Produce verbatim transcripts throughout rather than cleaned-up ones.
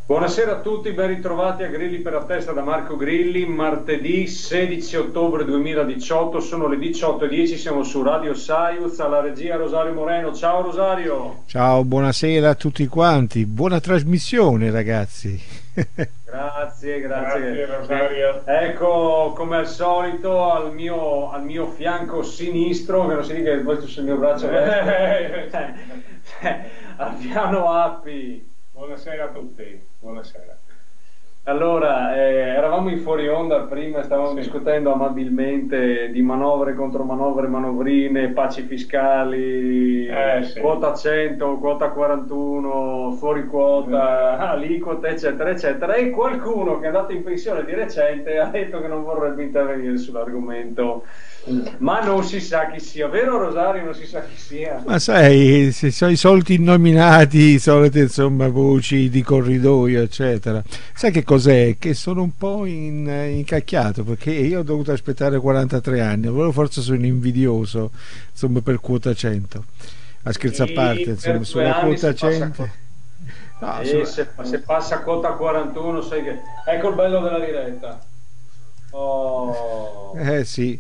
Buonasera a tutti, ben ritrovati a Grilli per la testa da Marco Grilli, martedì sedici ottobre duemiladiciotto, sono le diciotto e dieci, siamo su Radio Saiuz, alla regia Rosario Moreno. Ciao Rosario! Ciao, buonasera a tutti quanti, buona trasmissione ragazzi. Grazie, grazie. Grazie Rosario. Ecco, come al solito, al mio, al mio fianco sinistro, che non si dica che questo sul mio braccio destro, al piano Appi. Buonasera a tutti, buonasera. Allora, eh, eravamo in fuori onda prima, stavamo Sì. discutendo amabilmente di manovre contro manovre, manovrine, paci fiscali, Eh, sì. quota cento, quota quarantuno, fuori quota, aliquote, eccetera, eccetera. E qualcuno che è andato in pensione di recente ha detto che non vorrebbe intervenire sull'argomento. Ma non si sa chi sia, vero Rosario? Non si sa chi sia. Ma sai, se sono i soliti innominati, solite insomma voci di corridoio, eccetera. Sai che cos'è? Che sono un po' in, incacchiato perché io ho dovuto aspettare quarantatré anni, allora forse sono invidioso, insomma, per quota cento. A scherzo a Sì, parte, per insomma, due sulla anni quota si passa cento. No, E sulla- se, se passa quota quarantuno, sai che... Ecco il bello della diretta. Oh. Eh sì.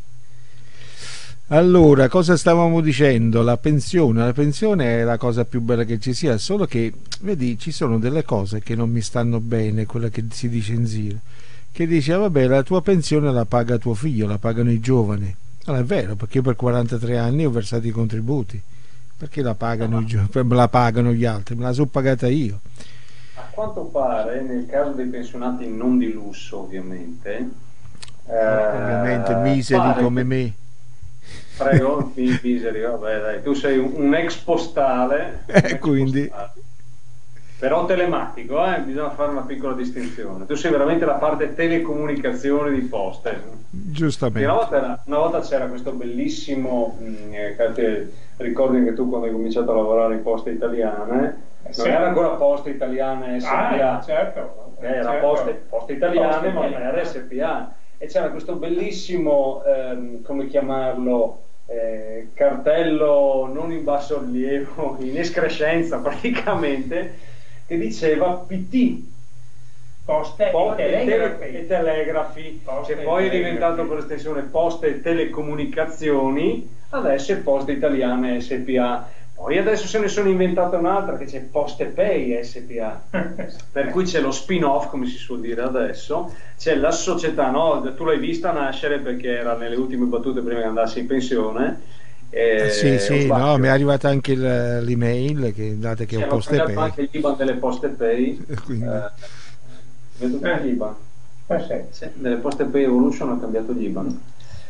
Allora, cosa stavamo dicendo? La pensione, la pensione è la cosa più bella che ci sia, solo che, vedi, ci sono delle cose che non mi stanno bene, quella che si dice in giro, che dice, "Ah, vabbè, la tua pensione la paga tuo figlio, la pagano i giovani." Allora, è vero, perché io per quarantatré anni ho versato i contributi, perché la pagano i giovani, me la pagano gli altri, me la sono pagata io. A quanto pare, nel caso dei pensionati non di lusso, ovviamente, eh, Ovviamente miseri pare come che- me. Prego, mi miseri, vabbè, dai, tu sei un, un ex postale, un Eh, ex quindi, postale. Però telematico, eh? Bisogna fare una piccola distinzione. Tu sei veramente la parte telecomunicazioni di poste. Sì, Una giustamente. volta, era- una volta c'era questo bellissimo, mh, eh, che te- ricordi che tu quando hai cominciato a lavorare in Poste Italiane, Eh, non sì. era ancora Poste Italiane S P A, Ah, certo. eh, era certo. Poste, Poste Italiane, Poste ma non Italiane. era S P A. E c'era questo bellissimo, ehm, come chiamarlo, eh, cartello non in basso rilievo, in escrescenza praticamente, che diceva P T. Poste Poste e e, tele- telegrafi. e telegrafi, Poste che e poi è telegrafi. diventato per estensione Poste e Telecomunicazioni, adesso è Poste Italiane S P A. Poi adesso se ne sono inventata un'altra che c'è Poste Pay S P A, per cui c'è lo spin-off, come si suol dire adesso, c'è la società, no? Tu l'hai vista nascere perché era nelle ultime battute prima che andassi in pensione. Ah, sì, Eh, o sì, no, sbaglio? mi è arrivata anche il- l'email che date che Sì, ho hanno Poste cambiato Pay. anche il IBAN delle Poste Pay. Quindi, Eh, vedo che Eh. l'I B A N. Eh, sì. Sì, nelle Poste Pay Evolution hanno cambiato gli IBAN.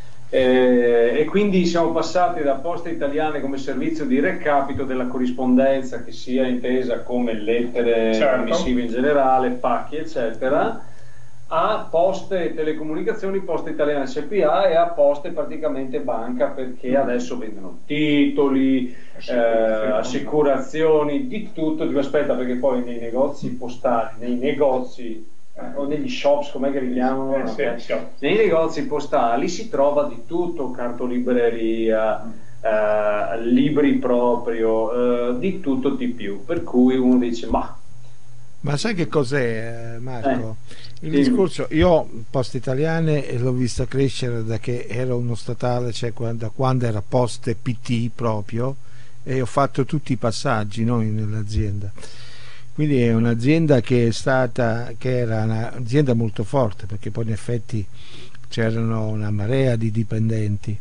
Eh, e quindi siamo passati da Poste Italiane come servizio di recapito della corrispondenza, che sia intesa come lettere, Certo. missive in generale, pacchi, eccetera, a Poste e Telecomunicazioni, Poste Italiane S P A, e a Poste praticamente banca, perché adesso vendono titoli, eh, assicurazioni, di tutto. Dico, aspetta, perché poi nei negozi postali, nei negozi o negli shops, com'è che li chiamano? Eh, sì, Ok. sì. Nei negozi postali si trova di tutto, cartolibreria, eh, libri proprio, eh, di tutto di più, per cui uno dice, ma ma sai che cos'è, eh, Marco? Il dimmi. discorso, io Poste Italiane eh, l'ho vista crescere da che era uno statale, cioè qua- da quando era Poste P T proprio, e ho fatto tutti i passaggi, no, nell'azienda. Quindi è un'azienda che è stata, che era un'azienda molto forte, perché poi in effetti c'erano una marea di dipendenti.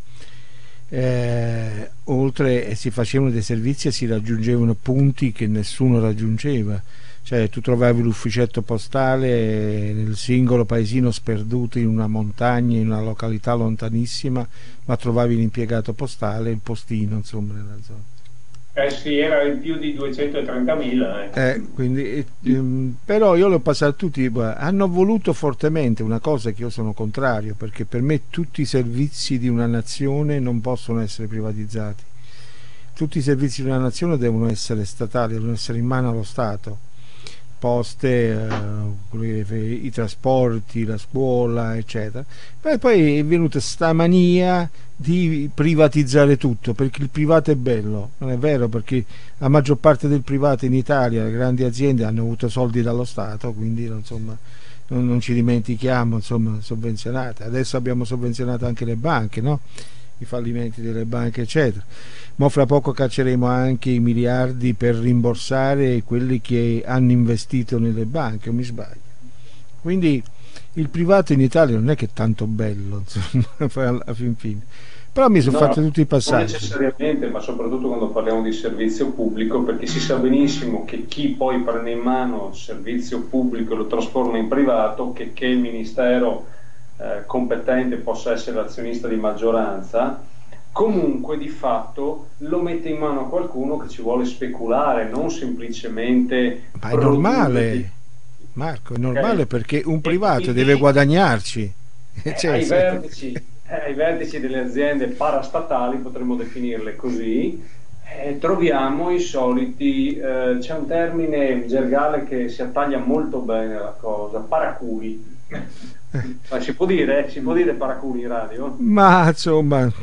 Eh, oltre e si facevano dei servizi e si raggiungevano punti che nessuno raggiungeva, cioè tu trovavi l'ufficetto postale nel singolo paesino sperduto in una montagna, in una località lontanissima, ma trovavi l'impiegato postale, il postino, insomma, nella zona. Eh sì, era in più di duecentotrentamila. Eh. Eh, quindi, ehm, però io l'ho passato tutti, guarda, hanno voluto fortemente una cosa che io sono contrario, perché per me tutti i servizi di una nazione non possono essere privatizzati, tutti i servizi di una nazione devono essere statali, devono essere in mano allo Stato, poste, eh, i trasporti, la scuola, eccetera. Poi, poi è venuta sta mania di privatizzare tutto, perché il privato è bello. Non è vero, perché la maggior parte del privato in Italia, le grandi aziende, hanno avuto soldi dallo Stato, quindi insomma non, non ci dimentichiamo, insomma, sovvenzionate. Adesso abbiamo sovvenzionato anche le banche, no? I fallimenti delle banche, eccetera. Ma fra poco cacceremo anche i miliardi per rimborsare quelli che hanno investito nelle banche, o mi sbaglio? Quindi il privato in Italia non è che è tanto bello, insomma, alla fin fine. Però mi sono No, fatto tutti i passaggi. non necessariamente, ma soprattutto quando parliamo di servizio pubblico, perché si sa benissimo che chi poi prende in mano il servizio pubblico e lo trasforma in privato, che, che il ministero Eh, competente possa essere l'azionista di maggioranza, comunque di fatto lo mette in mano a qualcuno che ci vuole speculare, non semplicemente. Ma è normale, Marco, è normale, okay? Perché un privato quindi deve guadagnarci. Eh, cioè, ai, vertici, eh, ai vertici delle aziende parastatali, potremmo definirle così, eh, troviamo i soliti, eh, c'è un termine gergale che si attaglia molto bene alla cosa, paraculi. Ma si può dire? Si può dire paraculi in radio? Ma insomma, no,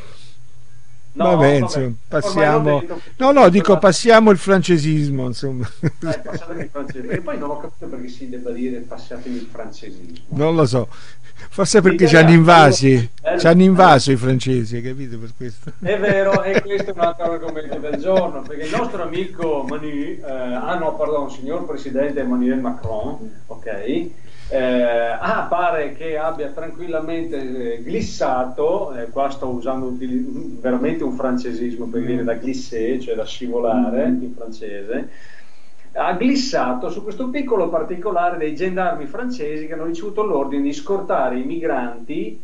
vabbè, insomma, passiamo. No, no, dico passiamo il francesismo, insomma. Eh, passatemi il francesismo. E poi non ho capito perché si debba dire passatemi il francesismo. Non lo so. Forse perché ci hanno invasi, ci hanno invaso i francesi, hai capito, per questo? È vero, e questo è un altro argomento del giorno, perché il nostro amico Manu, eh, ah no, pardon, signor presidente Emmanuel Macron, ok? Eh, ah, pare che abbia tranquillamente eh, glissato, eh, qua sto usando un, veramente un francesismo perché viene da glisser, cioè da scivolare in francese, ha glissato su questo piccolo particolare dei gendarmi francesi che hanno ricevuto l'ordine di scortare i migranti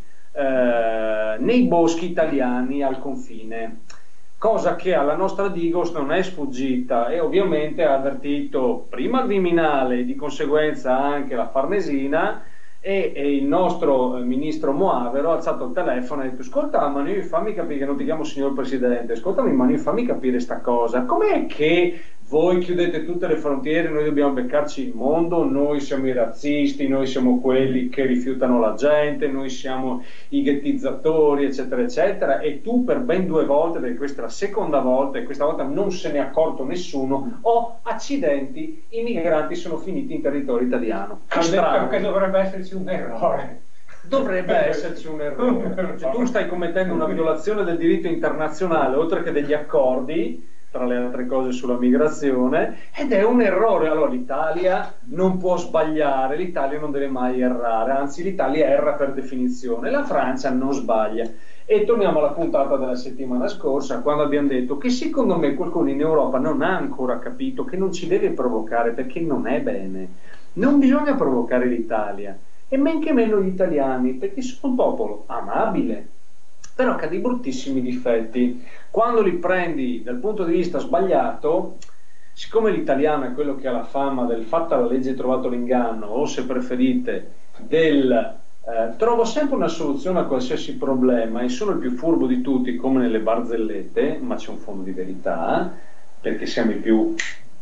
eh, nei boschi italiani al confine. Cosa che alla nostra Digos non è sfuggita, e ovviamente ha avvertito prima il Viminale e di conseguenza anche la Farnesina, e, e il nostro eh, ministro Moavero ha alzato il telefono e ha detto: ascolta Manu, fammi capire, che non ti chiamo signor Presidente, ascoltami Manu, fammi capire sta cosa, com'è che voi chiudete tutte le frontiere, noi dobbiamo beccarci il mondo, noi siamo i razzisti, noi siamo quelli che rifiutano la gente, noi siamo i ghettizzatori, eccetera, eccetera, e tu per ben due volte, perché questa è la seconda volta e questa volta non se ne è accorto nessuno, oh, accidenti, i migranti sono finiti in territorio italiano. Perché dovrebbe esserci un errore. Dovrebbe esserci un errore. Cioè, tu stai commettendo una violazione del diritto internazionale, oltre che degli accordi, tra le altre cose sulla migrazione, ed è un errore. Allora l'Italia non può sbagliare, l'Italia non deve mai errare, anzi l'Italia erra per definizione, la Francia non sbaglia. E torniamo alla puntata della settimana scorsa, quando abbiamo detto che secondo me qualcuno in Europa non ha ancora capito che non ci deve provocare, perché non è bene, non bisogna provocare l'Italia, e men che meno gli italiani, perché sono un popolo amabile, però che ha dei bruttissimi difetti. Quando li prendi dal punto di vista sbagliato, siccome l'italiano è quello che ha la fama del fatta la legge e trovato l'inganno, o se preferite del eh, trovo sempre una soluzione a qualsiasi problema e sono il più furbo di tutti, come nelle barzellette, ma c'è un fondo di verità, perché siamo i più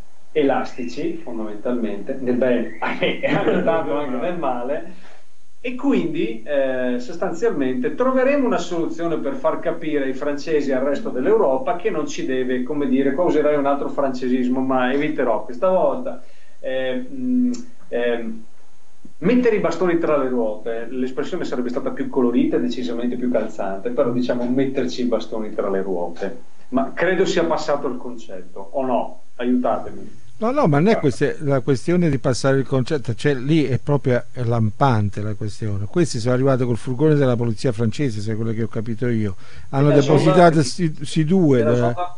elastici fondamentalmente, nel bene e anche tanto anche nel male. E quindi eh, sostanzialmente troveremo una soluzione per far capire ai francesi e al resto dell'Europa che non ci deve, come dire, qua userai un altro francesismo, ma eviterò questa volta, eh, mh, eh, mettere i bastoni tra le ruote. L'espressione sarebbe stata più colorita e decisamente più calzante, però diciamo metterci i bastoni tra le ruote. Ma credo sia passato il concetto, o no? Aiutatemi. No, no, ma non è queste, la questione di passare il concetto, cioè lì è proprio lampante la questione. Questi sono arrivati col furgone della polizia francese, se è quello che ho capito io. Hanno depositato questi due. Da...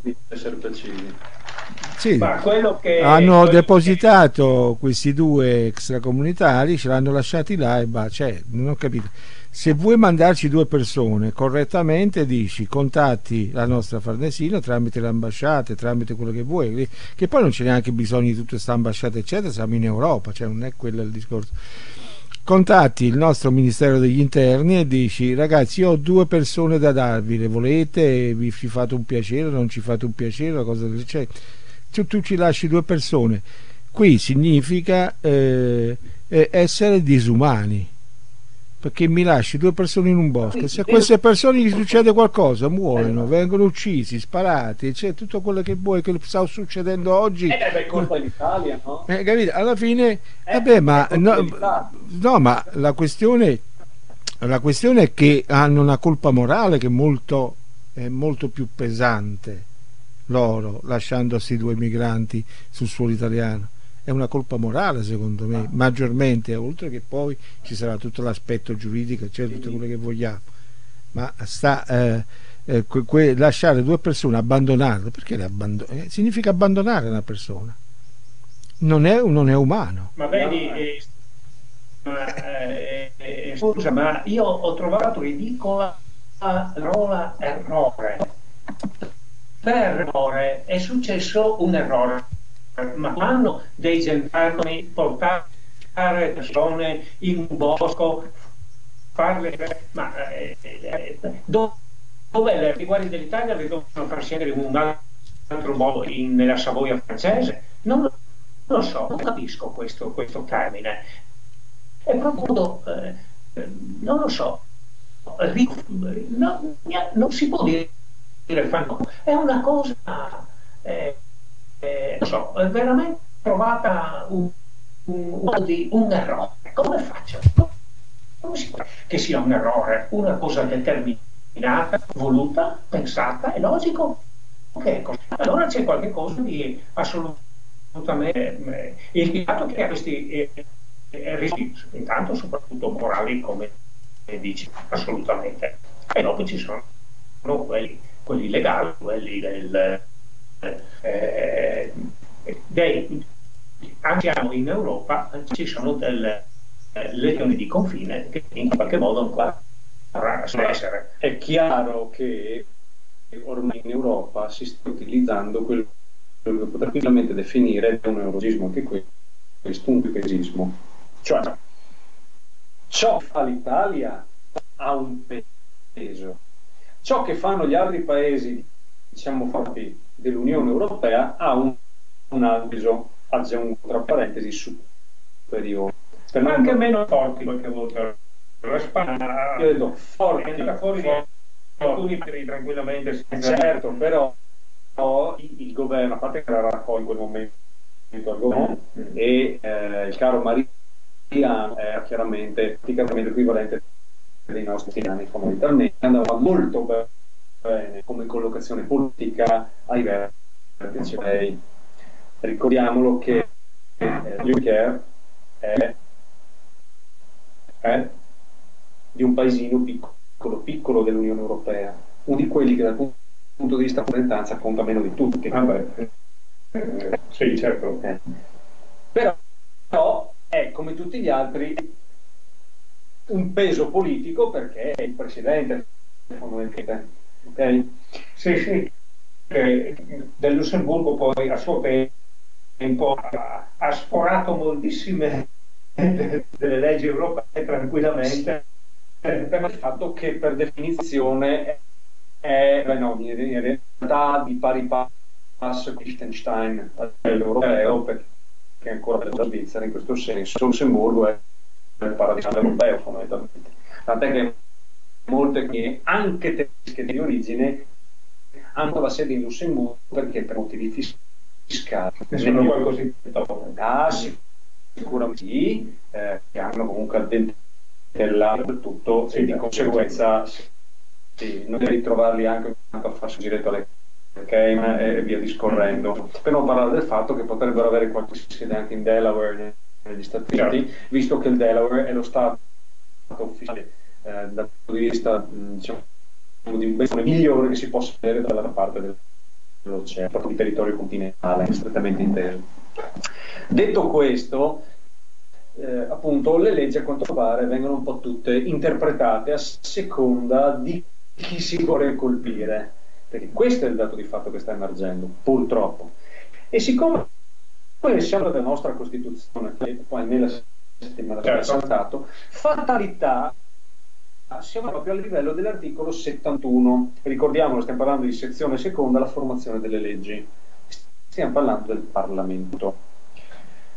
Sì, ma quello che hanno quello depositato che... questi due extracomunitari, ce l'hanno lasciati là e bah, cioè, non ho capito. Se vuoi mandarci due persone correttamente, dici contatti la nostra Farnesina tramite le ambasciate, tramite quello che vuoi, che poi non c'è neanche bisogno di tutta questa ambasciata eccetera, siamo in Europa, cioè non è quello il discorso. Contatti il nostro Ministero degli Interni e dici: ragazzi, io ho due persone da darvi, le volete, vi fate un piacere, non ci fate un piacere, cosa del genere. Tu, tu ci lasci due persone. qui significa eh, essere disumani, perché mi lasci due persone in un bosco, se a queste persone gli succede qualcosa muoiono, vengono uccisi, sparati, c'è tutto quello che vuoi, che sta succedendo oggi. Eh, è colpa dell'Italia, no? Eh, capito? Alla fine, Eh, vabbè, ma no, dell'Italia. no, ma la questione, la questione è che hanno una colpa morale che è molto, è molto più pesante loro, lasciandosi due migranti sul suolo italiano. È una colpa morale, secondo me, maggiormente, oltre che poi ci sarà tutto l'aspetto giuridico, cioè tutto quello che vogliamo, ma sta eh, eh, que, que, lasciare due persone, abbandonarle, perché le abbandon- eh, significa abbandonare una persona, non è, non è umano. Ma vedi, eh, ma, eh, eh, scusa, ma io ho trovato ridicola la parola errore. Per errore è successo un errore, ma quando dei gendarmi portare persone in un bosco, farle, ma eh, eh, dove, dove le guardie dell'Italia le devono far scendere in un altro modo in, nella Savoia francese? Non lo, non lo so, non capisco questo, questo termine. È proprio, eh, non lo so, no, non si può dire fanno, è una cosa eh, eh, non so, è veramente trovata un, un, un, un errore. Come faccio? Come si può che sia un errore, una cosa determinata, voluta, pensata, è logico che è così. Allora c'è qualche cosa di assolutamente eh, il fatto che ha questi eh, eh, rischi, intanto soprattutto morali, come dici, assolutamente, e dopo ci sono quelli quelli legali, quelli del, eh, dei, anche in Europa ci sono delle eh, legioni di confine che in qualche modo dovranno essere. È chiaro che ormai in Europa si sta utilizzando quello che potremmo tranquillamente definire un eurosismo, anche questo un pesismo. Cioè, ciò che fa l'Italia ha un peso. Ciò che fanno gli altri paesi, diciamo, fatti dell'Unione Europea ha un, un avviso, aggiungo tra parentesi, superiore. Per Ma anche non... meno forti qualche volta. La Spagna io vedo forti, è fuori alcuni per tranquillamente. Certo, però no, il, il governo, a parte che era raccolto in quel momento al governo, mm. e eh, il caro Maria era chiaramente praticamente equivalente dei nostri anni fondamentalmente, andava molto bene come collocazione politica ai vertici. Ricordiamolo che eh, Juncker è, è di un paesino piccolo, piccolo dell'Unione Europea, uno di quelli che dal punto di vista rappresentanza conta meno di tutti. Ah, beh. Eh, sì, certo. Eh. Però, però è come tutti gli altri un peso politico, perché è il presidente fondamentalmente, ok? Sì, sì. Eh, del Lussemburgo poi a suo tempo ha, ha sforato moltissime delle leggi europee tranquillamente, per il fatto che per definizione è, beh no, in realtà di pari passo con Liechtenstein all'europeo, perché è ancora la Svizzera in questo senso. Il Lussemburgo è il paradiso europeo fondamentalmente, tant'è che molte che anche tedesche di origine hanno la sede in Lussemburgo perché per motivi fiscali ne sono qualcosa ah, sicuramente sì, eh, che hanno comunque addentellato tutto, sì, e di conseguenza sì, non devi trovarli anche a farsi diretto alle Cayman e via discorrendo, per non parlare del fatto che potrebbero avere qualche sede anche in Delaware negli Stati Uniti, certo, visto che il Delaware è lo stato ufficiale eh, dal punto di vista diciamo di un migliore che si possa avere dall'altra parte dell'oceano, proprio di territorio continentale strettamente inteso. Detto questo, eh, appunto le leggi a quanto pare vengono un po' tutte interpretate a seconda di chi si vuole colpire, perché questo è il dato di fatto che sta emergendo, purtroppo. E siccome siamo della nostra Costituzione, che poi nella settimana che è stato, fatalità, siamo proprio a livello dell'articolo settantuno. Ricordiamolo, stiamo parlando di sezione seconda, la formazione delle leggi. Stiamo parlando del Parlamento.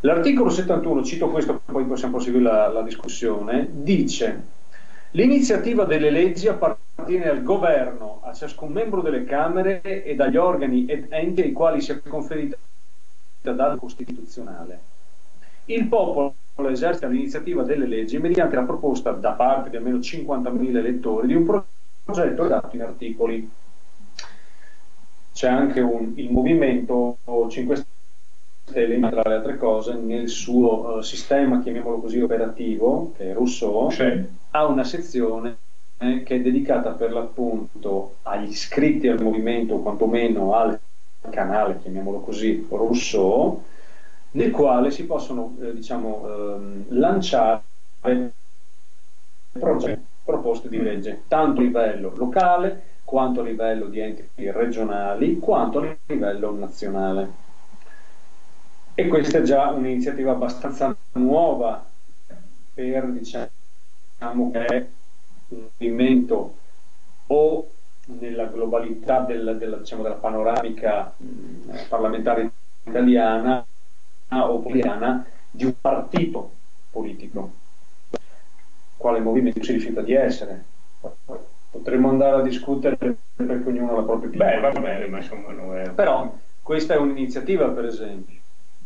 L'articolo settantuno, cito questo, poi possiamo proseguire la, la discussione, dice: l'iniziativa delle leggi appartiene al governo, a ciascun membro delle Camere e dagli organi ed enti ai quali sia conferita dalla Costituzionale. Il popolo esercita l'iniziativa delle leggi mediante la proposta da parte di almeno cinquantamila elettori di un progetto redatto in articoli. C'è anche un, il Movimento cinque Stelle, tra le altre cose, nel suo uh, sistema, chiamiamolo così, operativo, che è Rousseau, sì, ha una sezione eh, che è dedicata per l'appunto agli iscritti al movimento, o quantomeno al canale, chiamiamolo così, Rousseau, nel quale si possono eh, diciamo, ehm, lanciare progetti, proposte di legge, tanto a livello locale, quanto a livello di enti regionali, quanto a livello nazionale. E questa è già un'iniziativa abbastanza nuova per, diciamo, che è un movimento o nella globalità del, della, diciamo, della panoramica mh, parlamentare italiana o poliana di un partito politico, quale movimento si rifiuta di essere. Potremmo andare a discutere perché ognuno ha la propria opinione. Beh, va bene, ma insomma non è... Però questa è un'iniziativa, per esempio.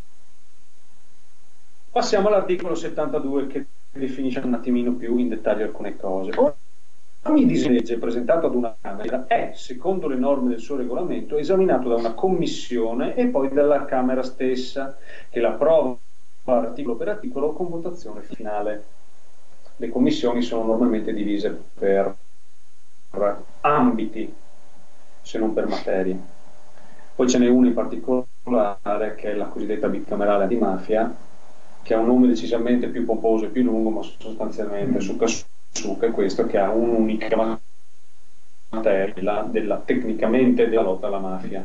Passiamo all'articolo settantadue, che definisce un attimino più in dettaglio alcune cose. Ogni disegno di legge presentato ad una Camera è, secondo le norme del suo regolamento, esaminato da una commissione e poi dalla Camera stessa, che l'approva articolo per articolo con votazione finale. Le commissioni sono normalmente divise per ambiti, se non per materie. Poi ce n'è una in particolare, che è la cosiddetta bicamerale antimafia, che ha un nome decisamente più pomposo e più lungo, ma sostanzialmente succa succa è questo, che ha un'unica materia della, tecnicamente della lotta alla mafia.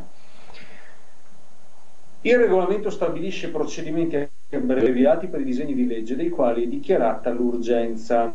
Il regolamento stabilisce procedimenti abbreviati per i disegni di legge dei quali è dichiarata l'urgenza.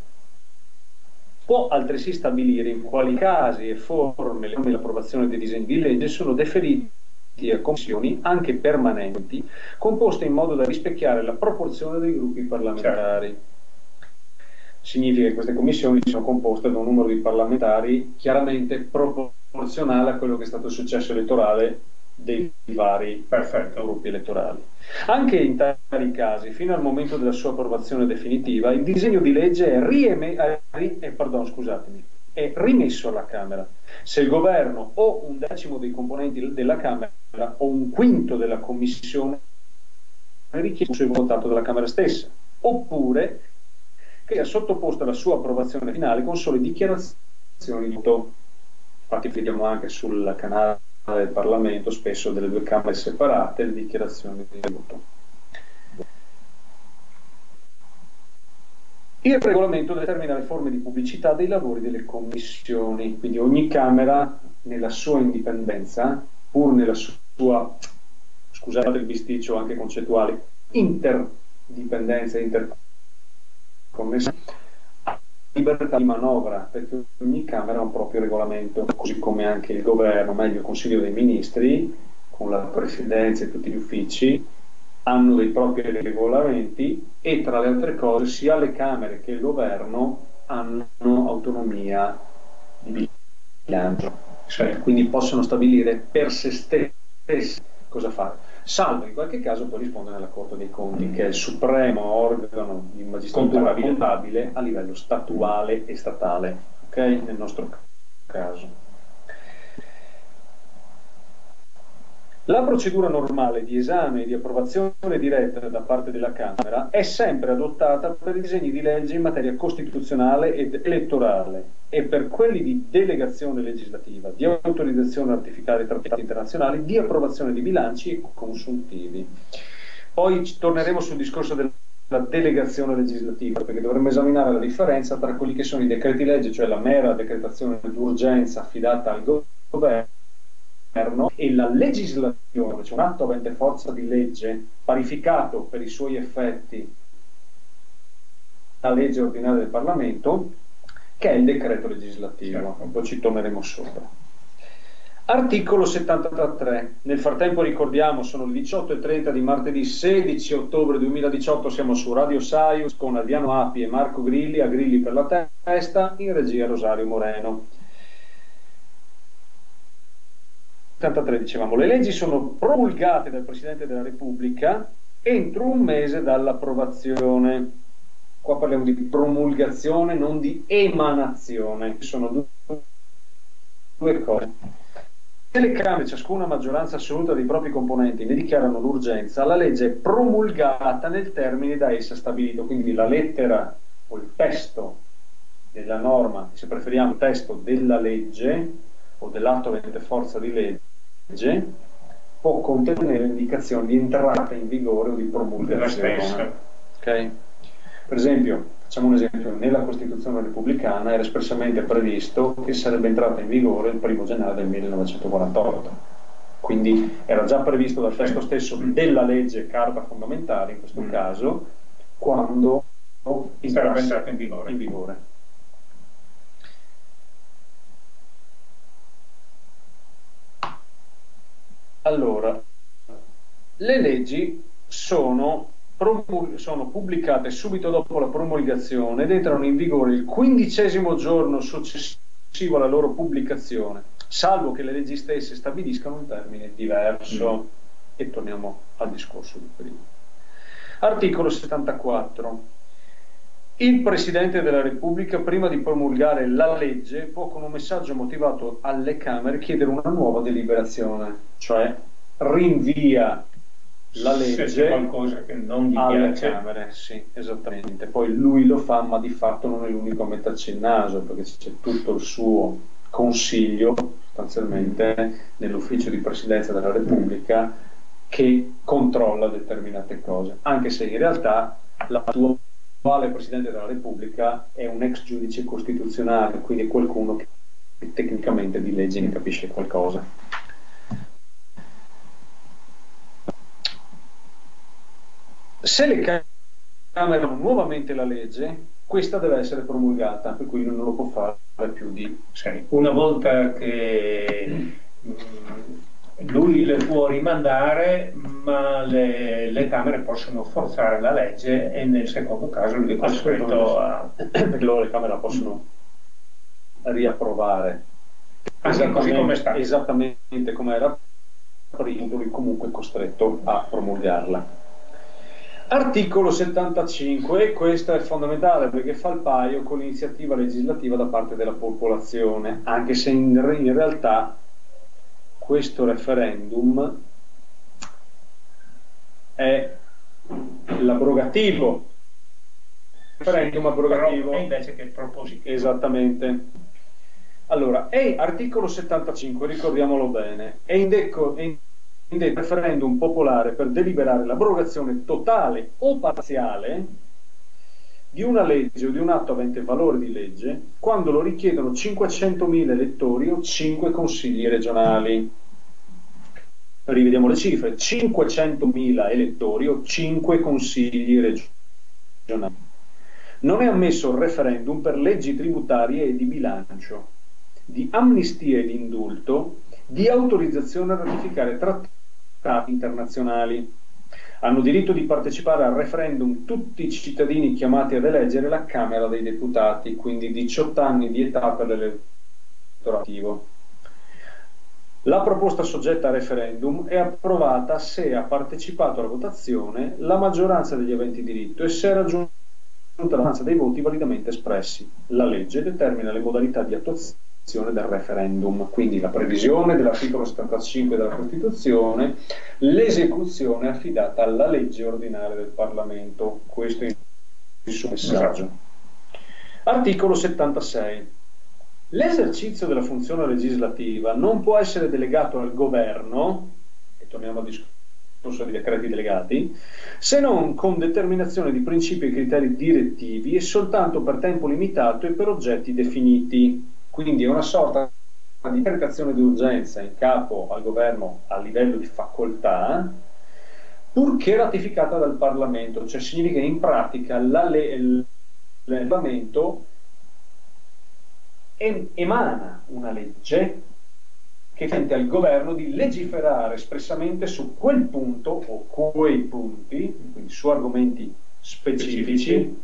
Può altresì stabilire in quali casi e forme l'approvazione dei disegni di legge sono deferiti a commissioni anche permanenti, composte in modo da rispecchiare la proporzione dei gruppi parlamentari. Certo. Significa che queste commissioni sono composte da un numero di parlamentari chiaramente proporzionale a quello che è stato il successo elettorale dei vari Perfetto. gruppi elettorali. Anche in tali casi, fino al momento della sua approvazione definitiva, il disegno di legge è, rieme- eh, eh, pardon, scusatemi, è rimesso alla Camera. Se il governo o un decimo dei componenti della Camera o un quinto della Commissione richiesto e votato dalla Camera stessa, oppure che è sottoposta alla sua approvazione finale con sole dichiarazioni di voto. Infatti vediamo anche sul canale del Parlamento spesso delle due Camere separate le dichiarazioni di voto. Il regolamento determina le forme di pubblicità dei lavori delle commissioni, quindi ogni Camera nella sua indipendenza, pur nella sua, scusate il bisticcio anche concettuale, interdipendenza, interconnessa, ha libertà di manovra, perché ogni Camera ha un proprio regolamento, così come anche il governo, meglio il Consiglio dei Ministri, con la Presidenza e tutti gli uffici, hanno dei propri regolamenti e tra le altre cose sia le Camere che il governo hanno autonomia di bilancio, cioè, quindi possono stabilire per se stessi cosa fare, salvo in qualche caso poi rispondere alla Corte dei Conti, che è il supremo organo di magistratura contabile, contabile a livello statuale e statale, ok? Nel nostro caso. La procedura normale di esame e di approvazione diretta da parte della Camera è sempre adottata per i disegni di legge in materia costituzionale ed elettorale e per quelli di delegazione legislativa, di autorizzazione a ratificare trattati internazionali, di approvazione di bilanci e consuntivi. Poi torneremo sul discorso della delegazione legislativa, perché dovremmo esaminare la differenza tra quelli che sono i decreti legge, cioè la mera decretazione d'urgenza affidata al governo, e la legislazione, cioè un atto avente forza di legge parificato per i suoi effetti alla legge ordinaria del Parlamento, che è il decreto legislativo. Poi ci torneremo sopra. Articolo settantatré. Nel frattempo ricordiamo, sono le diciotto e trenta di martedì sedici ottobre duemiladiciotto, siamo su Radio Saius con Adriano Api e Marco Grilli, a Grilli per la testa, in regia Rosario Moreno. settantatré, dicevamo, le leggi sono promulgate dal Presidente della Repubblica entro un mese dall'approvazione. Qua parliamo di promulgazione, non di emanazione. Sono due, due cose. Se le Camere, ciascuna a maggioranza assoluta dei propri componenti, ne dichiarano l'urgenza, la legge è promulgata nel termine da essa stabilito. Quindi la lettera o il testo della norma, se preferiamo il testo della legge o dell'atto avente forza di legge, può contenere indicazioni di entrata in vigore o di promulgazione. Okay? Per esempio, facciamo un esempio, nella Costituzione repubblicana era espressamente previsto che sarebbe entrata in vigore il primo gennaio del millenovecentoquarantotto, quindi era già previsto dal testo stesso della legge Carta fondamentale, in questo mm. caso, quando sarebbe entrata in vigore. in vigore. Allora, le leggi sono sono pubblicate subito dopo la promulgazione ed entrano in vigore il quindicesimo giorno successivo alla loro pubblicazione, salvo che le leggi stesse stabiliscano un termine diverso. Mm. E torniamo al discorso di prima. Articolo settantaquattro. Il Presidente della Repubblica, prima di promulgare la legge, può con un messaggio motivato alle Camere chiedere una nuova deliberazione, cioè rinvia la legge, se c'è qualcosa che non gli alle piace. Camere, sì, esattamente. Poi lui lo fa, ma di fatto non è l'unico a metterci il naso, perché c'è tutto il suo consiglio, sostanzialmente, nell'ufficio di presidenza della Repubblica, che controlla determinate cose, anche se in realtà l'attuale Presidente della Repubblica è un ex giudice costituzionale, quindi è qualcuno che tecnicamente di legge ne capisce qualcosa. Se le Camere hanno nuovamente la legge, questa deve essere promulgata, per cui non lo può fare più di sei. Una volta che lui le può rimandare, ma le, le Camere possono forzare la legge e nel secondo caso lui è costretto a... perché loro le Camere la possono riapprovare. Anche così come sta. Esattamente come era prima, lui comunque è costretto a promulgarla. Articolo settantacinque, e questo è fondamentale perché fa il paio con l'iniziativa legislativa da parte della popolazione, anche se in, in realtà questo referendum è l'abrogativo, referendum abrogativo è invece che il propositivo. Esattamente. Allora, è articolo settantacinque, ricordiamolo bene, è indetto il referendum popolare per deliberare l'abrogazione totale o parziale di una legge o di un atto avente valore di legge quando lo richiedono cinquecentomila elettori o cinque consigli regionali. Rivediamo le cifre: cinquecentomila elettori o cinque consigli regionali. Non è ammesso il referendum per leggi tributarie e di bilancio, di amnistia e di indulto, di autorizzazione a ratificare trattati internazionali. Hanno diritto di partecipare al referendum tutti i cittadini chiamati ad eleggere la Camera dei Deputati, quindi diciotto anni di età per l'elettorato attivo. La proposta soggetta a referendum è approvata se ha partecipato alla votazione la maggioranza degli aventi diritto e se è raggiunta la maggioranza dei voti validamente espressi. La legge determina le modalità di attuazione del referendum, quindi la previsione dell'articolo settantacinque della Costituzione, l'esecuzione affidata alla legge ordinaria del Parlamento. Questo è il suo messaggio. Articolo settantasei. L'esercizio della funzione legislativa non può essere delegato al governo, e torniamo al discorso dei decreti delegati, se non con determinazione di principi e criteri direttivi e soltanto per tempo limitato e per oggetti definiti. Quindi è una sorta di decretazione di urgenza in capo al governo a livello di facoltà, purché ratificata dal Parlamento, cioè significa in pratica la le- il Parlamento emana una legge che consente al governo di legiferare espressamente su quel punto o quei punti, quindi su argomenti specifici,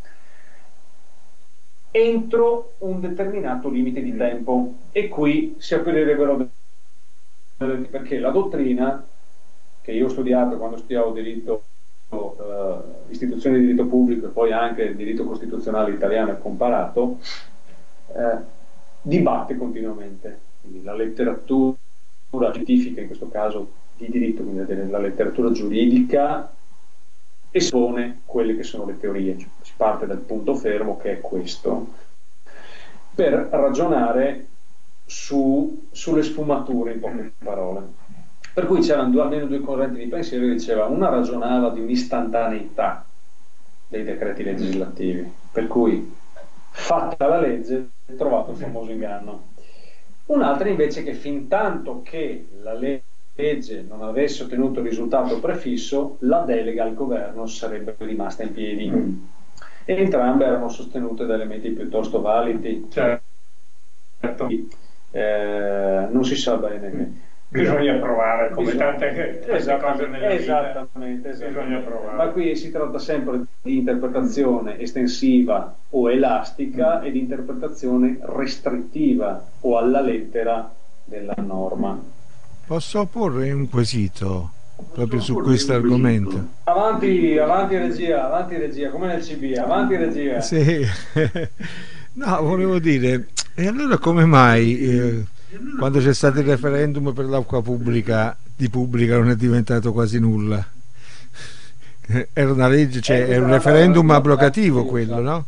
entro un determinato limite di tempo. E qui si aprirebbero delle, perché la dottrina che io ho studiato quando studiavo diritto, eh, istituzioni di diritto pubblico e poi anche il diritto costituzionale italiano e comparato, eh, dibatte continuamente. Quindi la letteratura scientifica, in questo caso di diritto, quindi la letteratura giuridica, espone quelle che sono le teorie. Cioè, si parte dal punto fermo, che è questo, per ragionare su, sulle sfumature, in poche parole. Per cui c'erano due, almeno due correnti di pensiero che diceva, una ragionava di un'istantaneità dei decreti legislativi, per cui fatta la legge è trovato il famoso inganno. Un'altra invece che fin tanto che la legge non avesse ottenuto il risultato prefisso, la delega al governo sarebbe rimasta in piedi. Mm. E entrambe erano sostenute da elementi piuttosto validi. Certo. Eh, non si sa bene. Mm. Bisogna provare, come Bisogna... tante, tante cose nella esattamente, vita. Esattamente. Bisogna provare. Ma qui si tratta sempre di interpretazione estensiva o elastica mm. e di interpretazione restrittiva o alla lettera della norma. Posso porre un quesito proprio su questo argomento? Avanti, avanti regia, avanti regia, come nel C B, avanti regia. Sì. No, volevo dire, e allora come mai eh, quando c'è stato il referendum per l'acqua pubblica, di pubblica non è diventato quasi nulla? Era una legge, cioè eh, era un referendum abrogativo quello, no?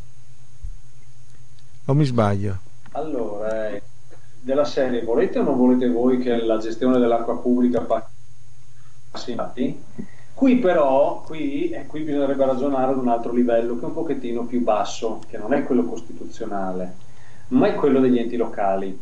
O mi sbaglio? Allora, eh, della serie, volete o non volete voi che la gestione dell'acqua pubblica passi avanti? Qui però, qui, eh, qui bisognerebbe ragionare ad un altro livello che è un pochettino più basso, che non è quello costituzionale, ma è quello degli enti locali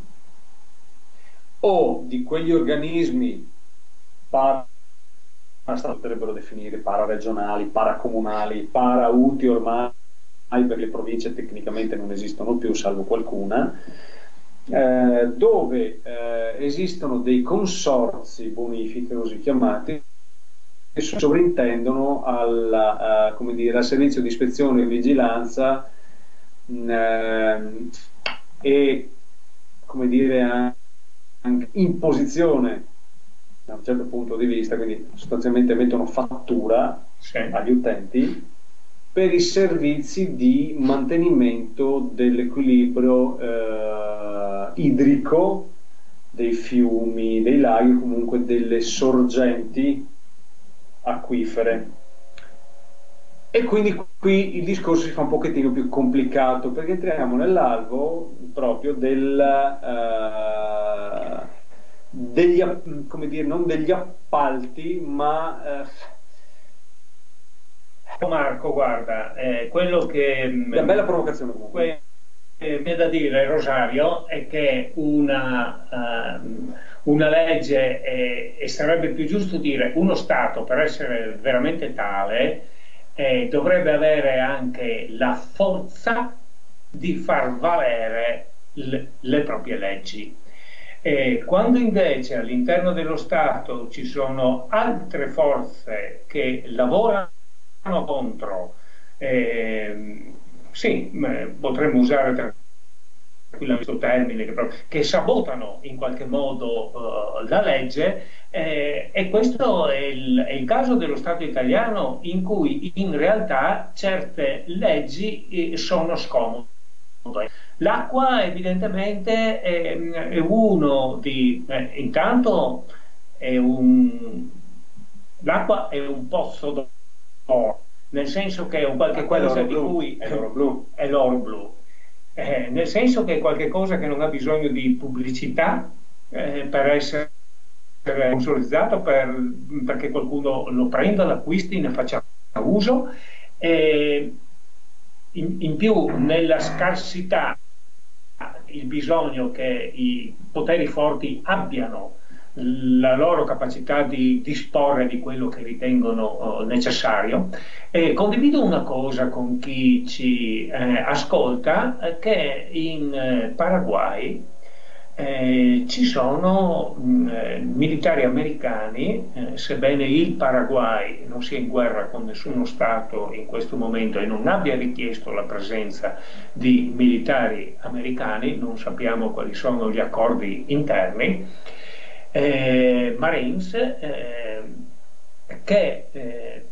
o di quegli organismi para, potrebbero definire pararegionali, paracomunali, parauti ormai, per le province tecnicamente non esistono più, salvo qualcuna, eh, dove eh, esistono dei consorzi bonifiche, così chiamati, che sovrintendono alla, uh, come dire, al servizio di ispezione e vigilanza mh, eh, e, come dire, anche imposizione da un certo punto di vista, quindi sostanzialmente mettono fattura sì. agli utenti per i servizi di mantenimento dell'equilibrio eh, idrico dei fiumi, dei laghi, comunque delle sorgenti acquifere. E quindi qui il discorso si fa un pochettino più complicato, perché entriamo nell'alvo proprio del uh, degli, come dire, non degli appalti, ma uh... Marco, guarda, eh, quello che una bella provocazione comunque. Eh, mi è da dire, Rosario, è che una, uh, una legge è, e sarebbe più giusto dire uno Stato, per essere veramente tale, eh, dovrebbe avere anche la forza di far valere le, le proprie leggi. E quando invece all'interno dello Stato ci sono altre forze che lavorano contro, eh, sì, potremmo usare tranquillamente questo termine, che, che sabotano in qualche modo uh, la legge, eh, e questo è il, è il caso dello Stato italiano, in cui in realtà certe leggi eh, sono scomode. L'acqua evidentemente è, è uno di... Eh, intanto è un... l'acqua è un pozzo d'oro, nel senso che è un qualche cosa di cui è l'oro blu, è l'oro blu. Eh, nel senso che è qualche cosa che non ha bisogno di pubblicità eh, per essere sponsorizzato, per, perché qualcuno lo prenda, l'acquisti, ne faccia uso, e in, in più nella scarsità, il bisogno che i poteri forti abbiano la loro capacità di disporre di quello che ritengono uh, necessario. E condivido una cosa con chi ci eh, ascolta, eh, che in eh, Paraguay eh, ci sono mh, eh, militari americani, eh, sebbene il Paraguay non sia in guerra con nessuno Stato in questo momento e non abbia richiesto la presenza di militari americani, non sappiamo quali sono gli accordi interni, eh, Marines, eh, che eh,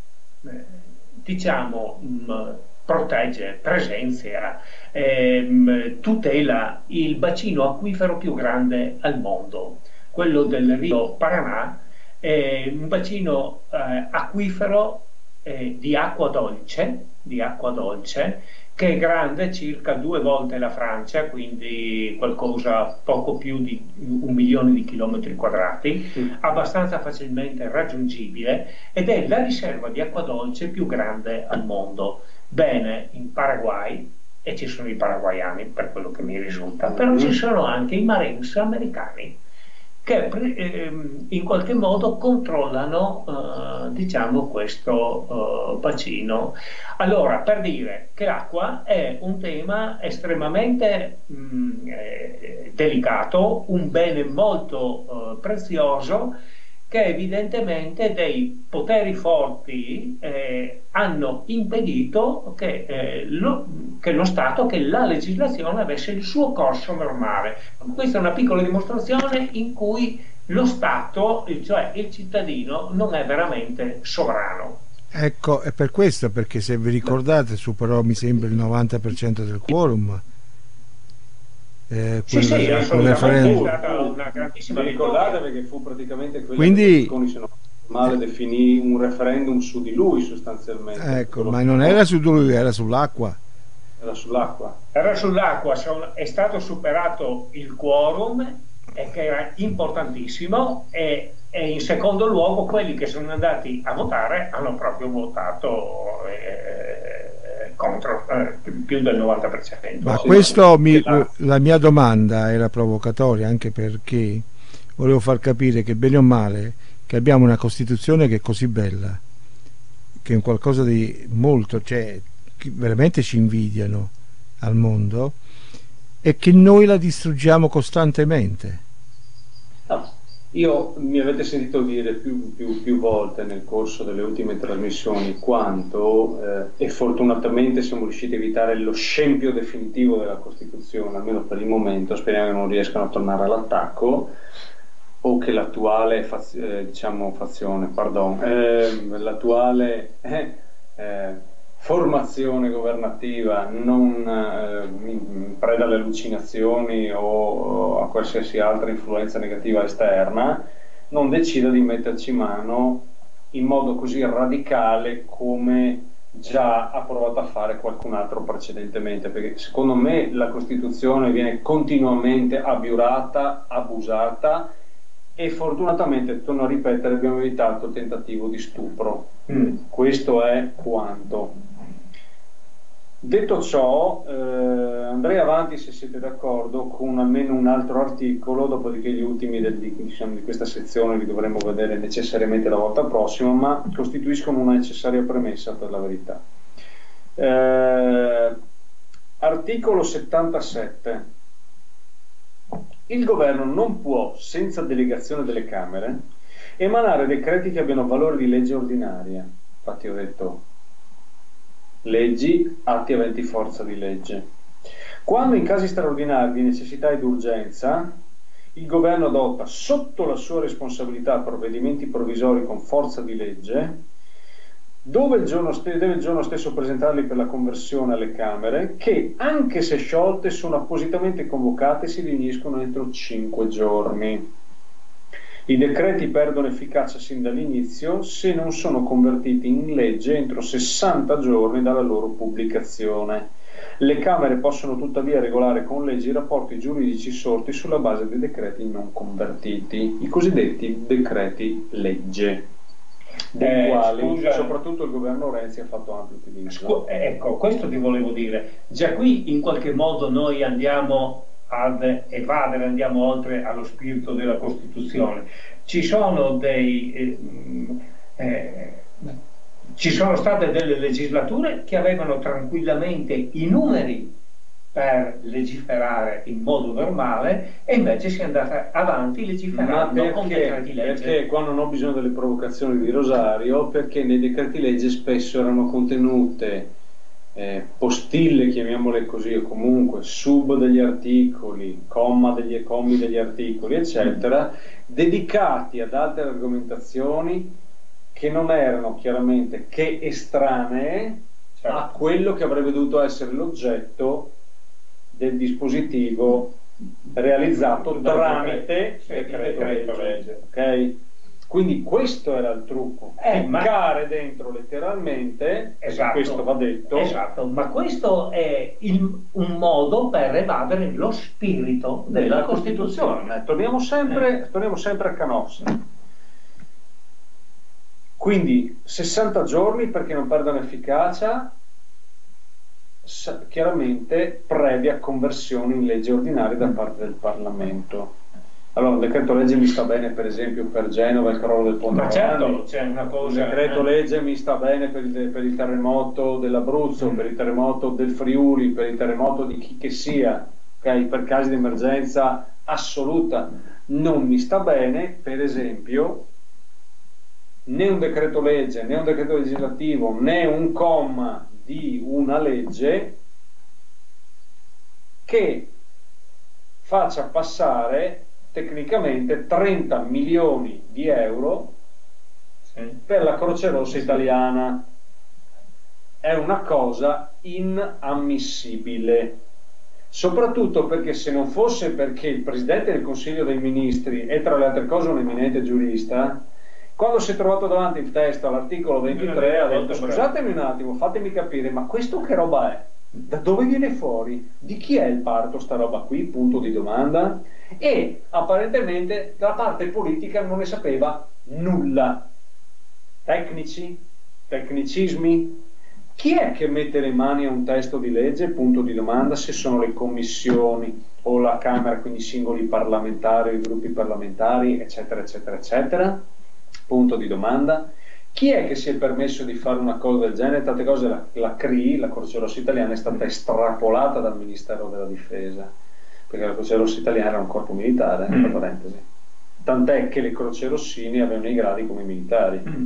diciamo mh, protegge, presenzia, ehm, tutela il bacino acquifero più grande al mondo, quello del Rio Paranà, è un bacino eh, acquifero eh, di acqua dolce, di acqua dolce, che è grande circa due volte la Francia, quindi qualcosa poco più di un milione di chilometri quadrati, mm. abbastanza facilmente raggiungibile, ed è la riserva di acqua dolce più grande al mondo. Bene, in Paraguay, e ci sono i paraguayani per quello che mi risulta, però ci sono anche i Marines americani che ehm, in qualche modo controllano eh, diciamo questo eh, bacino. Allora, per dire che l'acqua è un tema estremamente mh, eh, delicato, un bene molto eh, prezioso, che evidentemente dei poteri forti eh, hanno impedito che, eh, lo, che lo Stato, che la legislazione avesse il suo corso normale. Questa è una piccola dimostrazione in cui lo Stato, cioè il cittadino, non è veramente sovrano. Ecco, è per questo, perché se vi ricordate superò, mi sembra, il novanta per cento del quorum. Eh, sì, sì, assolutamente, è stata una grandissima vittoria. Ricordate, perché fu praticamente quello Quindi, che Berlusconi, se non male, definì un referendum su di lui sostanzialmente. Ecco, ma non era su di lui, era sull'acqua. Era sull'acqua. Era sull'acqua, è stato superato il quorum, e che era importantissimo, e, e in secondo luogo quelli che sono andati a votare hanno proprio votato eh, contro eh, più del novanta per cento. Ma questo mi, la mia domanda era provocatoria, anche perché volevo far capire che bene o male che abbiamo una Costituzione che è così bella, che è un qualcosa di molto, cioè veramente ci invidiano al mondo, e che noi la distruggiamo costantemente. No, io mi avete sentito dire più, più, più volte nel corso delle ultime trasmissioni quanto eh, e fortunatamente siamo riusciti a evitare lo scempio definitivo della Costituzione, almeno per il momento. Speriamo che non riescano a tornare all'attacco, o che l'attuale faz- eh, diciamo fazione, pardon, eh, l'attuale eh, eh, formazione governativa non eh, preda alle allucinazioni o, o a qualsiasi altra influenza negativa esterna, non decida di metterci mano in modo così radicale come già ha provato a fare qualcun altro precedentemente, perché secondo me la Costituzione viene continuamente abiurata, abusata, e fortunatamente, torno a ripetere, abbiamo evitato il tentativo di stupro. Mm. Questo è quanto. Detto ciò, eh, andrei avanti, se siete d'accordo, con almeno un altro articolo, dopodiché gli ultimi del, diciamo, di questa sezione li dovremo vedere necessariamente la volta prossima, ma costituiscono una necessaria premessa, per la verità. Eh, articolo settantasette. Il governo non può, senza delegazione delle Camere, emanare decreti che abbiano valore di legge ordinaria. Infatti ho detto leggi, atti aventi forza di legge. Quando in casi straordinari di necessità ed urgenza il governo adotta sotto la sua responsabilità provvedimenti provvisori con forza di legge, dove il giorno ste- deve il giorno stesso presentarli per la conversione alle Camere, che anche se sciolte sono appositamente convocate e si riuniscono entro cinque giorni. I decreti perdono efficacia sin dall'inizio se non sono convertiti in legge entro sessanta giorni dalla loro pubblicazione. Le Camere possono tuttavia regolare con legge i rapporti giuridici sorti sulla base dei decreti non convertiti, i cosiddetti decreti legge, dei eh, quali scusa, soprattutto il governo Renzi ha fatto ampio utilizzo. Scu- ecco, questo ti volevo dire. Già qui in qualche modo noi andiamo ad evadere, andiamo oltre allo spirito della Costituzione. Ci sono dei eh, eh, ci sono state delle legislature che avevano tranquillamente i numeri per legiferare in modo normale e invece si è andata avanti legiferando Ma con perché? decreti legge. Perché qua non ho bisogno delle provocazioni di Rosario, perché nei decreti legge spesso erano contenute eh, postille, chiamiamole così, o comunque sub degli articoli, comma degli commi degli articoli, eccetera, dedicati ad altre argomentazioni che non erano chiaramente che estranee Certo. a quello che avrebbe dovuto essere l'oggetto del dispositivo realizzato Dal tramite sì, decreto decreto legge. Ok? Quindi questo era il trucco, Eh, ma- ficcare dentro letteralmente, Esatto. questo va detto, Esatto, ma questo è il- un modo per evadere lo spirito della Costituzione. Eh, torniamo, sempre, torniamo sempre a Canossa. Quindi sessanta giorni perché non perdano efficacia, s- chiaramente previa conversione in legge ordinaria da parte del Parlamento. Allora, il decreto legge mi sta bene per esempio per Genova, il crollo del ponte Ma certo, Morandi. c'è una Il cosa... decreto eh, legge mi sta bene per il, per il terremoto dell'Abruzzo, Mm. per il terremoto del Friuli, per il terremoto di chi che sia, ok? Per casi di emergenza assoluta. Non mi sta bene, per esempio, né un decreto legge, né un decreto legislativo, né un comma di una legge che faccia passare tecnicamente trenta milioni di euro sì. per la Croce Rossa italiana. È una cosa inammissibile, soprattutto perché se non fosse perché il Presidente del Consiglio dei Ministri è tra le altre cose un eminente giurista, quando si è trovato davanti il testo all'articolo ventitré ha detto scusatemi un attimo, fatemi capire, ma questo che roba è? Da dove viene fuori? Di chi è il parto sta roba qui? Punto di domanda. E apparentemente la parte politica non ne sapeva nulla. Tecnici? Tecnicismi? Chi è che mette le mani a un testo di legge? Punto di domanda. Se sono le commissioni o la Camera, quindi i singoli parlamentari, i gruppi parlamentari, eccetera, eccetera, eccetera. Punto di domanda. Chi è che si è permesso di fare una cosa del genere? Tante cose la, la C R I, la Croce Rossa Italiana, è stata estrapolata dal Ministero della Difesa, perché la Croce Rossa Italiana era un corpo militare, Mm. tra parentesi. Tant'è che le Croce Rossini avevano i gradi come i militari. Mm.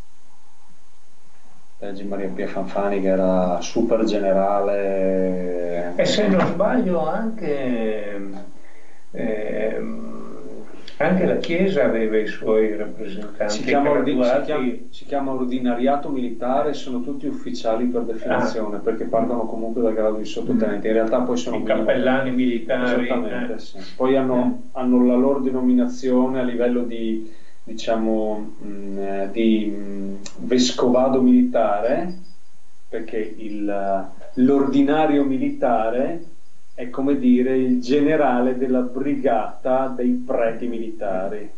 Leggi Maria Pia Fanfani che era super generale. E se non sbaglio anche, ehm, anche la Chiesa aveva i suoi rappresentanti Si chiama, ordi- si, graduati. chiama, si chiama ordinariato militare, sono tutti ufficiali per definizione, Ah. perché partono comunque dal grado di sottotenente. In realtà poi sono I cappellani militari. Esattamente, eh. sì. Poi hanno, hanno la loro denominazione a livello di, diciamo, mh, eh, di mh, vescovado militare, perché il- l'ordinario militare è come dire il generale della brigata dei preti militari.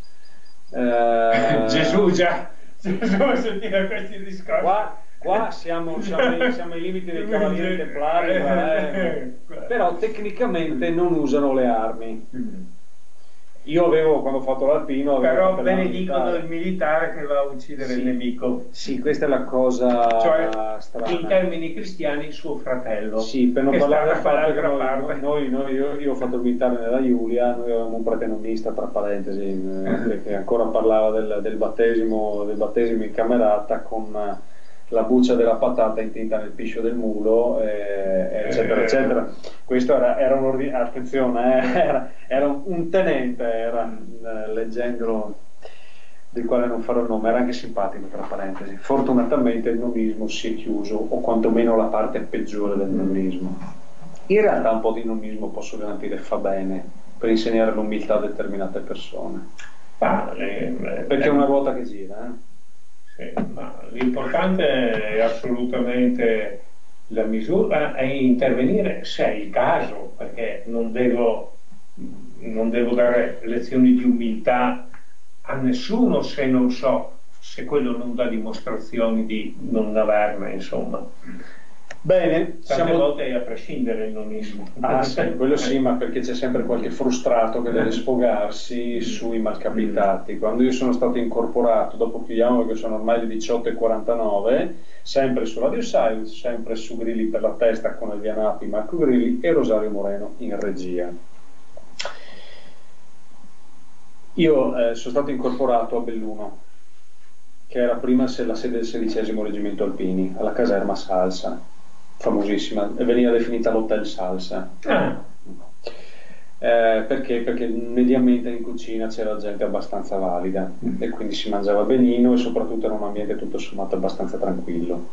Eh, Gesù già, Gesù sentiva questi discorsi. Qua, qua siamo, siamo, ai, siamo ai limiti dei cavalieri templari, eh. Però tecnicamente non usano le armi. Io avevo, quando ho fatto l'alpino, avevo Però il cappellano benedicono militare. il militare che va a uccidere Sì. il nemico. Sì, questa è la cosa Cioè, strana. in termini cristiani, suo fratello. Sì, per non che parlare del sta fatto che dall'altra noi, parte. noi, noi- io, io ho fatto il militare nella Giulia, noi avevamo un pretenomista, tra parentesi, eh, che ancora parlava del, del battesimo, del battesimo in camerata con eh, la buccia della patata intinta nel piscio del mulo, eh, eccetera, Eh. eccetera. Questo era, era un ordine, attenzione, eh, era, era un, un tenente, era, eh, leggendolo, del quale non farò il nome, era anche simpatico, tra parentesi. Fortunatamente il nomismo si è chiuso, o quantomeno la parte peggiore del nomismo. In realtà un po' di nomismo, posso garantire, fa bene per insegnare l'umiltà a determinate persone, Ma, eh, eh, perché è una ruota che gira. Eh? sì, ma l'importante è assolutamente la misura e intervenire se è il caso, perché non devo, non devo dare lezioni di umiltà a nessuno se non so, se quello non dà dimostrazioni di non averne, insomma. Bene, Tante siamo... volte è a prescindere il nonismo. Ah sì, quello sì, ma perché c'è sempre qualche frustrato che deve sfogarsi sui malcapitati. Quando io sono stato incorporato, dopo chiudiamo perché sono ormai le diciotto e quarantanove, sempre su Radio Silence, sempre su Grilli per la testa con Elvia Napi, Marco Grilli e Rosario Moreno in regia. Io eh, sono stato incorporato a Belluno, che era prima se- la sede del sedicesimo Reggimento Alpini, alla caserma Salsa, famosissima, e veniva definita l'Hotel Salsa. Ah, Eh, perché? Perché mediamente in cucina c'era gente abbastanza valida e quindi si mangiava benino e soprattutto era un ambiente tutto sommato abbastanza tranquillo.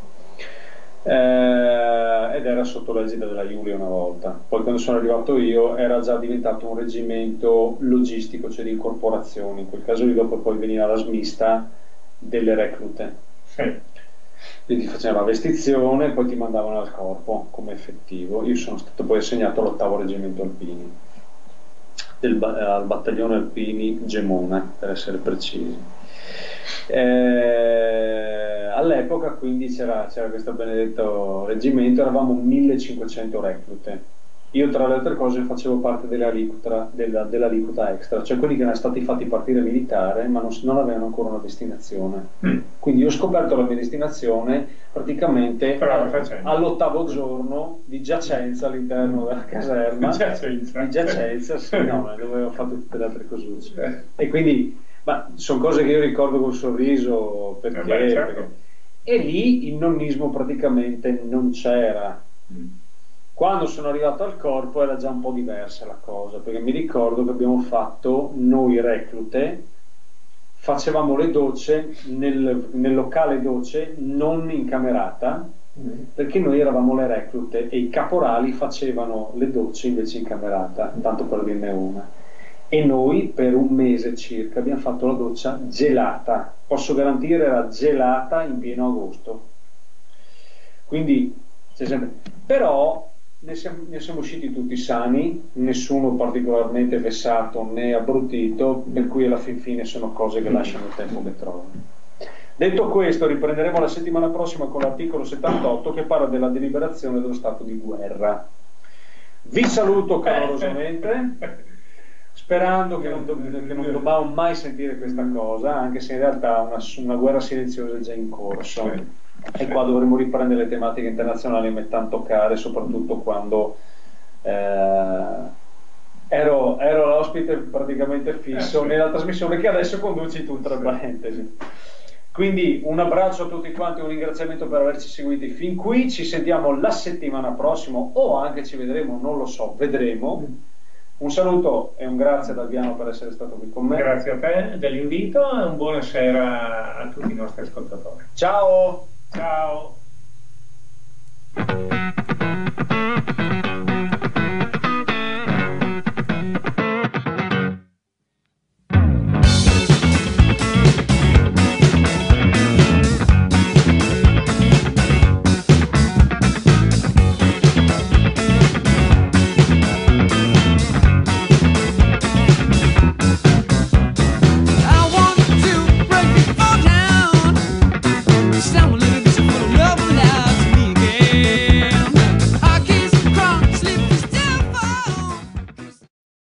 Eh, ed era sotto l'egida della Iulia una volta. Poi quando sono arrivato io era già diventato un reggimento logistico, cioè di incorporazioni. In quel caso lì dopo poi veniva la smista delle reclute. sì. Quindi ti facevano la vestizione e poi ti mandavano al corpo come effettivo. Io sono stato poi assegnato all'ottavo reggimento Alpini, del ba- al battaglione Alpini Gemona, per essere precisi. Eh, all'epoca quindi c'era, c'era questo benedetto reggimento, eravamo millecinquecento reclute. Io tra le altre cose facevo parte dell'aliquota, della, dell'aliquota extra, cioè quelli che erano stati fatti partire militare ma non, non avevano ancora una destinazione. Mm. Quindi io ho scoperto la mia destinazione praticamente Strada al- facendo. all'ottavo giorno di giacenza all'interno della caserma. Giacenza. Di giacenza, sì, no, dove ho fatto tutte le altre cose. Eh. E quindi, ma sono cose che io ricordo con sorriso perché, Eh beh, certo. perché- e lì il nonnismo praticamente non c'era. Mm. Quando sono arrivato al corpo era già un po' diversa la cosa, perché mi ricordo che abbiamo fatto, noi reclute, facevamo le docce nel, nel locale docce non in camerata, Mm. perché noi eravamo le reclute e i caporali facevano le docce invece in camerata, tanto per dirne una. E noi per un mese circa abbiamo fatto la doccia gelata, posso garantire era gelata in pieno agosto. Quindi, c'è sempre... però ne siamo, ne siamo usciti tutti sani, nessuno particolarmente vessato né abbrutito, per cui alla fin fine sono cose che lasciano il tempo che trovano. Detto questo, riprenderemo la settimana prossima con l'articolo settantotto che parla della deliberazione dello stato di guerra. Vi saluto calorosamente, sperando che non, do- che non dobbiamo mai sentire questa cosa, anche se in realtà una, una guerra silenziosa è già in corso. E qua dovremo riprendere le tematiche internazionali e mettere toccare, soprattutto quando eh, ero, ero l'ospite praticamente fisso Eh, sì. nella trasmissione che adesso conduci tu, tra parentesi. Quindi un abbraccio a tutti quanti, un ringraziamento per averci seguiti fin qui, ci sentiamo la settimana prossima o anche ci vedremo, non lo so, vedremo. Un saluto e un grazie ad Alviano per essere stato qui con me. Grazie a te dell'invito e un buonasera a tutti i nostri ascoltatori. Ciao! Ciao!